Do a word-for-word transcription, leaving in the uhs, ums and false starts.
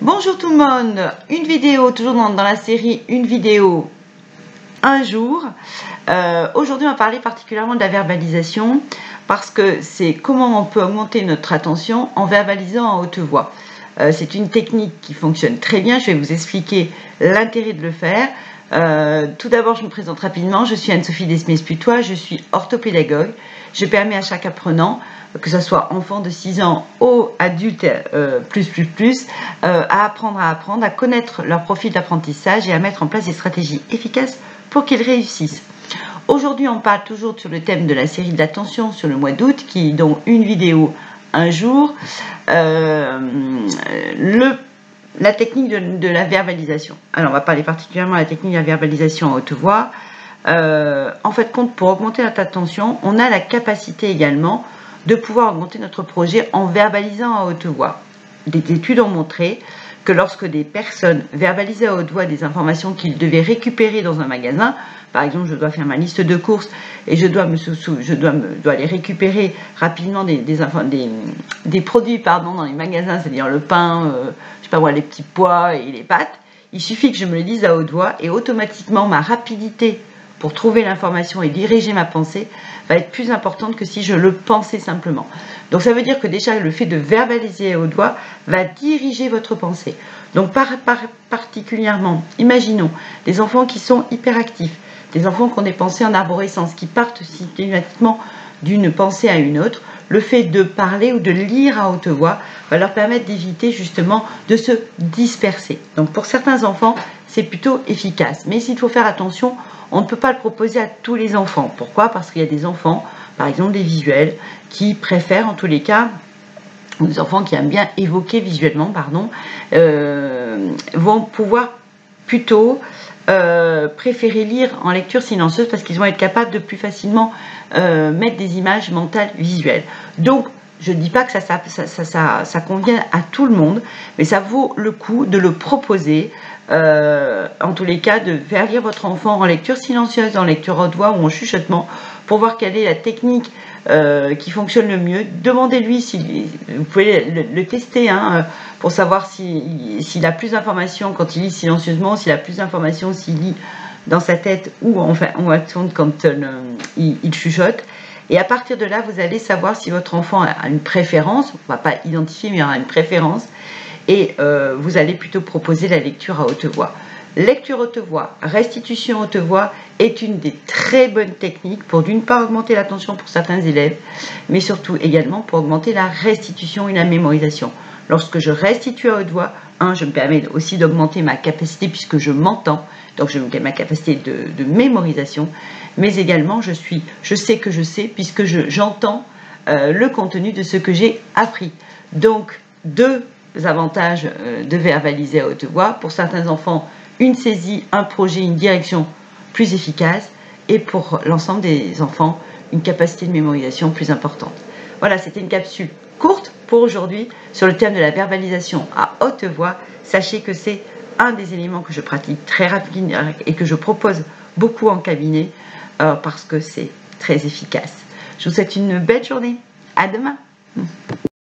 Bonjour tout le monde, une vidéo toujours dans, dans la série Une vidéo un jour. Euh, Aujourd'hui on va parler particulièrement de la verbalisation parce que c'est comment on peut augmenter notre attention en verbalisant à haute voix. Euh, c'est une technique qui fonctionne très bien, je vais vous expliquer l'intérêt de le faire. Euh, tout d'abord je me présente rapidement, je suis Anne-Sophie Desmées-Putois, je suis orthopédagogue. Je permets à chaque apprenant, que ce soit enfant de six ans ou adulte euh, plus plus plus, euh, à apprendre à apprendre, à connaître leur profil d'apprentissage et à mettre en place des stratégies efficaces pour qu'ils réussissent. Aujourd'hui on parle toujours sur le thème de la série de l'attention sur le mois d'août, qui est donc une vidéo un jour, euh, le, la technique de, de la verbalisation. Alors on va parler particulièrement de la technique de la verbalisation à haute voix. Euh, en fait, compte pour augmenter notre attention, on a la capacité également de pouvoir augmenter notre projet en verbalisant à haute voix. Des études ont montré que lorsque des personnes verbalisaient à haute voix des informations qu'ils devaient récupérer dans un magasin, par exemple, je dois faire ma liste de courses et je dois, me sou je dois, me, dois aller récupérer rapidement des, des, des, des produits pardon, dans les magasins, c'est-à-dire le pain, euh, je sais pas moi, les petits pois et les pâtes, il suffit que je me le dise à haute voix et automatiquement ma rapidité pour trouver l'information et diriger ma pensée va être plus importante que si je le pensais simplement. Donc ça veut dire que déjà le fait de verbaliser à haute voix va diriger votre pensée. Donc par, par, particulièrement, imaginons des enfants qui sont hyperactifs, des enfants qui ont des pensées en arborescence, qui partent systématiquement d'une pensée à une autre. Le fait de parler ou de lire à haute voix va leur permettre d'éviter justement de se disperser. Donc pour certains enfants, c'est plutôt efficace. Mais s'il faut faire attention, on ne peut pas le proposer à tous les enfants. Pourquoi? Parce qu'il y a des enfants, par exemple des visuels, qui préfèrent en tous les cas, des enfants qui aiment bien évoquer visuellement, pardon, euh, vont pouvoir plutôt euh, préférer lire en lecture silencieuse parce qu'ils vont être capables de plus facilement euh, mettre des images mentales visuelles. Donc, je ne dis pas que ça, ça, ça, ça, ça, ça convient à tout le monde, mais ça vaut le coup de le proposer, euh, en tous les cas, de faire lire votre enfant en lecture silencieuse, en lecture haute voix ou en chuchotement, pour voir quelle est la technique euh, qui fonctionne le mieux. Demandez-lui, si vous pouvez le, le tester, hein, pour savoir s'il si, a plus d'informations quand il lit silencieusement, s'il a plus d'informations s'il lit dans sa tête ou enfin en action quand euh, il, il chuchote. Et à partir de là, vous allez savoir si votre enfant a une préférence, on ne va pas identifier, mais il aura une préférence, et euh, vous allez plutôt proposer la lecture à haute voix. Lecture haute voix, restitution haute voix est une des très bonnes techniques pour d'une part augmenter l'attention pour certains élèves, mais surtout également pour augmenter la restitution et la mémorisation. Lorsque je restitue à haute voix, un, je me permets aussi d'augmenter ma capacité puisque je m'entends, donc je ma capacité de, de mémorisation, mais également je suis, je sais que je sais puisque j'entends euh, le contenu de ce que j'ai appris. Donc deux avantages euh, de verbaliser à haute voix. Pour certains enfants, une saisie, un projet, une direction plus efficace, et pour l'ensemble des enfants, une capacité de mémorisation plus importante. Voilà, c'était une capsule courte pour aujourd'hui sur le thème de la verbalisation à haute voix. Sachez que c'est un des éléments que je pratique très rapidement et que je propose beaucoup en cabinet euh, parce que c'est très efficace. Je vous souhaite une belle journée. À demain.